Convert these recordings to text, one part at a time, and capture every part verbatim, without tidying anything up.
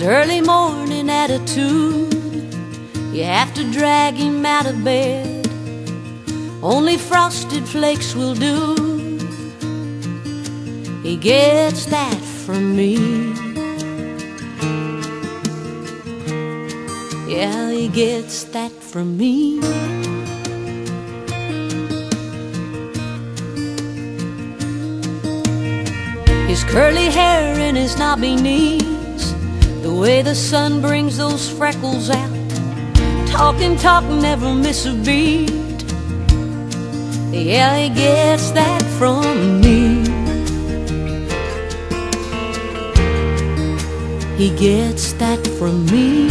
early morning attitude, you have to drag him out of bed. Only frosted flakes will do. He gets that from me. Yeah, he gets that from me. His curly hair and his knobby knees, the way the sun brings those freckles out. Talk and talk, never miss a beat. Yeah, he gets that from me. He gets that from me.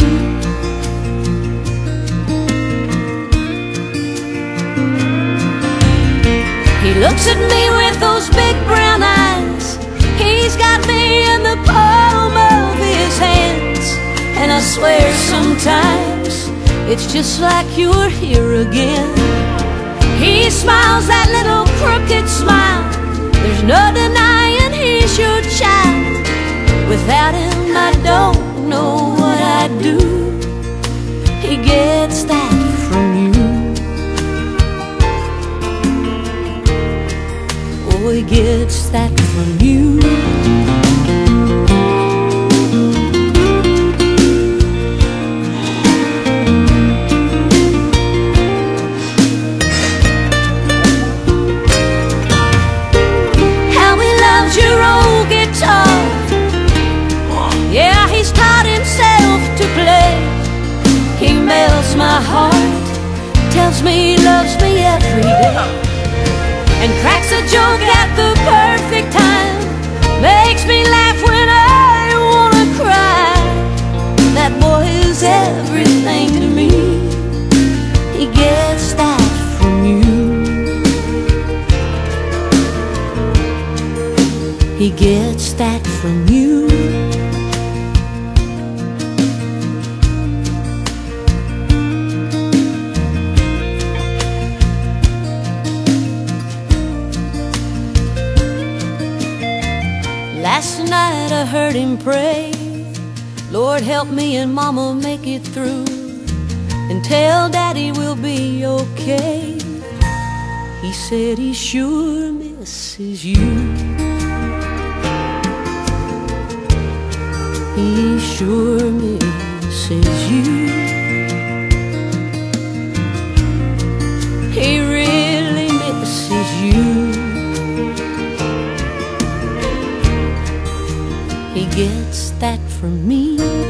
He looks at me with those big brown eyes. He's got me in the palm of his hands. And I swear sometimes it's just like you're here again. He smiles that little crooked smile. There's no denying he's your child. Without him I don't know what I'd do. He gets that from you. Oh, he gets that from you. Your old guitar, yeah, he's taught himself to play. He melts my heart, tells me he loves me every day, and cracks a joke at the perfect time. Makes me laugh when I wanna cry. That boy is everything to me. He gets that from you. He gets that from you. Last night I heard him pray, Lord help me and Mama make it through, and tell Daddy we'll be okay. He said he sure misses you. He sure misses you. He really misses you. He gets that from me.